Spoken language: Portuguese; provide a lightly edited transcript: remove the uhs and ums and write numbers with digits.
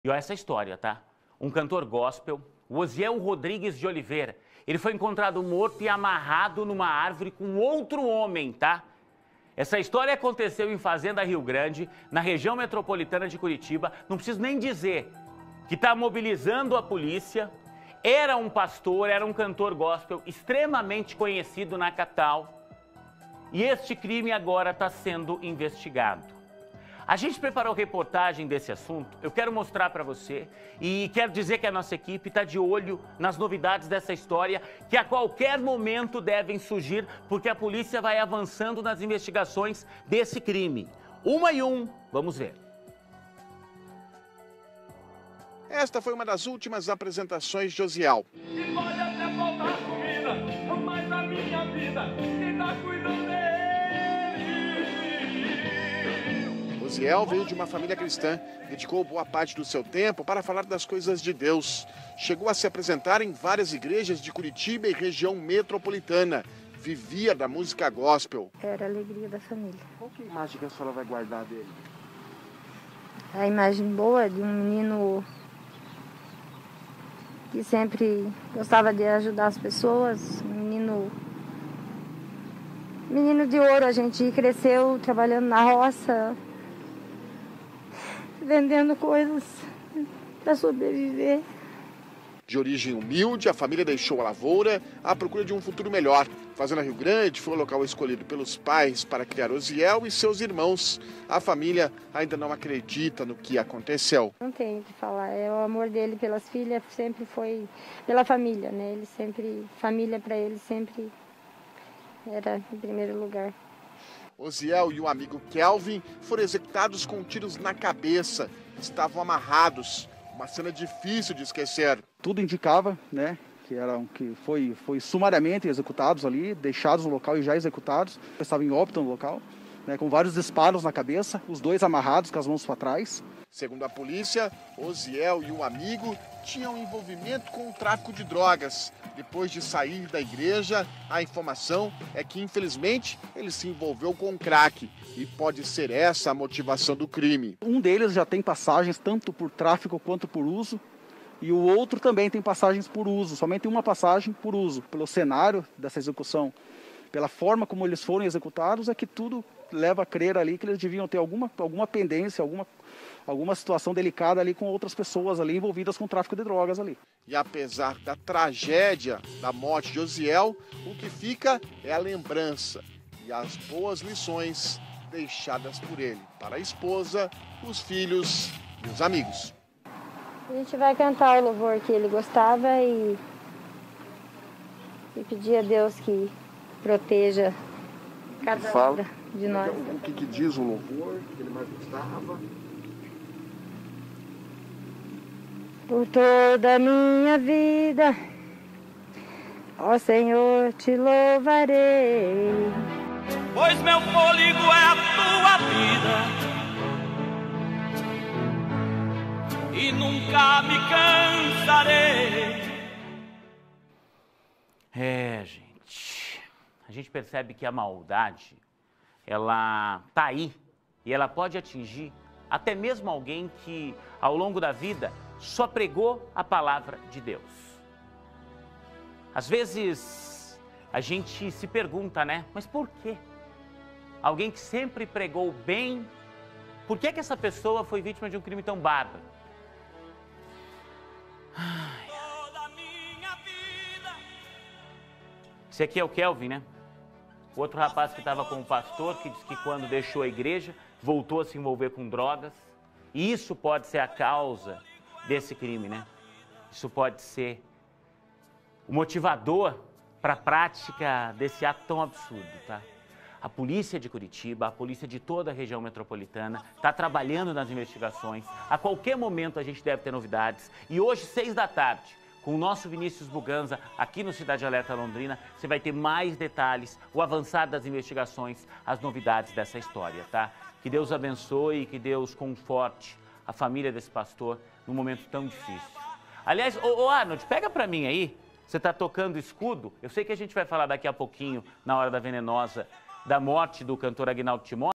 E olha essa história, tá? Um cantor gospel, o Osiel Rodrigues de Oliveira, ele foi encontrado morto e amarrado numa árvore com outro homem, tá? Essa história aconteceu em Fazenda Rio Grande, na região metropolitana de Curitiba. Não preciso nem dizer que está mobilizando a polícia. Era um pastor, era um cantor gospel extremamente conhecido na capital. E este crime agora está sendo investigado. A gente preparou reportagem desse assunto, eu quero mostrar para você e quero dizer que a nossa equipe está de olho nas novidades dessa história, que a qualquer momento devem surgir, porque a polícia vai avançando nas investigações desse crime. Uma e um, vamos ver. Esta foi uma das últimas apresentações de Osiel. E pode até faltar comida, mas a minha vida quem tá cuidando dele. Osiel veio de uma família cristã, dedicou boa parte do seu tempo para falar das coisas de Deus. Chegou a se apresentar em várias igrejas de Curitiba e região metropolitana. Vivia da música gospel. Era a alegria da família. Qual que é a imagem que a senhora vai guardar dele? A imagem boa de um menino que sempre gostava de ajudar as pessoas, um menino de ouro. A gente cresceu trabalhando na roça, vendendo coisas para sobreviver. De origem humilde, a família deixou a lavoura à procura de um futuro melhor. Fazenda Rio Grande foi o local escolhido pelos pais para criar Osiel e seus irmãos. A família ainda não acredita no que aconteceu. Não tem o que falar, o amor dele pelas filhas sempre foi pela família, né? Ele sempre, família para ele sempre era em primeiro lugar. Osiel e o amigo Kelvin foram executados com tiros na cabeça. Estavam amarrados. Uma cena difícil de esquecer. Tudo indicava, né, que foi sumariamente executados ali, deixados no local e já executados. Estavam em óbito no local, né, com vários disparos na cabeça, os dois amarrados com as mãos para trás. Segundo a polícia, Osiel e um amigo tinham envolvimento com o tráfico de drogas. Depois de sair da igreja, a informação é que, infelizmente, ele se envolveu com crack. E pode ser essa a motivação do crime. Um deles já tem passagens tanto por tráfico quanto por uso. E o outro também tem passagens por uso, somente uma passagem por uso. Pelo cenário dessa execução, pela forma como eles foram executados, é que tudo leva a crer ali que eles deviam ter alguma pendência, alguma situação delicada ali com outras pessoas ali envolvidas com o tráfico de drogas ali. E apesar da tragédia da morte de Osiel, o que fica é a lembrança e as boas lições deixadas por ele para a esposa, os filhos e os amigos. A gente vai cantar o louvor que ele gostava e pedir a Deus que proteja cada um de nós. O que diz o louvor que ele mais gostava? Por toda a minha vida, ó Senhor, te louvarei. Pois meu fôlego é a tua vida e nunca me cansarei. Gente, a gente percebe que a maldade, ela tá aí e ela pode atingir até mesmo alguém que, ao longo da vida, só pregou a palavra de Deus. Às vezes, a gente se pergunta, né? Mas por quê? Alguém que sempre pregou bem, por que essa pessoa foi vítima de um crime tão bárbaro? Esse aqui é o Kelvin, né? O outro rapaz que estava com o pastor, que disse que quando deixou a igreja, voltou a se envolver com drogas. E isso pode ser a causa desse crime, né? Isso pode ser o motivador para a prática desse ato tão absurdo, tá? A polícia de Curitiba, a polícia de toda a região metropolitana está trabalhando nas investigações. A qualquer momento a gente deve ter novidades. E hoje, 6 da tarde, com o nosso Vinícius Buganza, aqui no Cidade Alerta Londrina, você vai ter mais detalhes, o avançar das investigações, as novidades dessa história, tá? Que Deus abençoe e que Deus conforte a família desse pastor num momento tão difícil. Aliás, ô Arnold, pega para mim aí, você está tocando escudo. Eu sei que a gente vai falar daqui a pouquinho, na Hora da Venenosa, da morte do cantor Aguinaldo Timóteo.